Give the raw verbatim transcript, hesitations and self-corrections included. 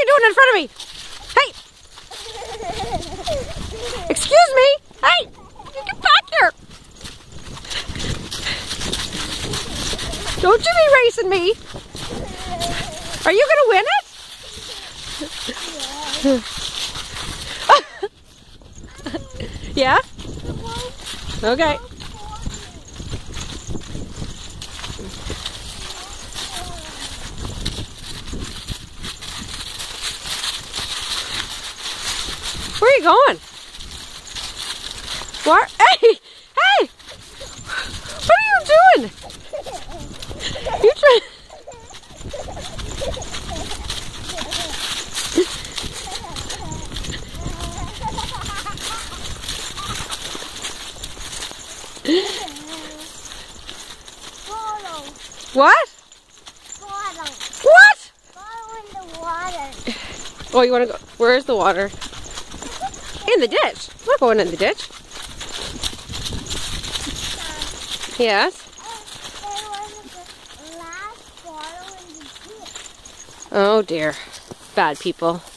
you doing in front of me? Hey! Excuse me! Hey! Get back here! Don't you be racing me! Are you gonna win it? Yeah? Okay. Where are you going? What? Hey! Hey! What are you doing? You trying? What? Water. What? Go in the water. Oh, you want to go? Where's the water? In the ditch. I'm not going in the ditch. Yes? There was the last bottle in the ditch. Oh dear. Bad people.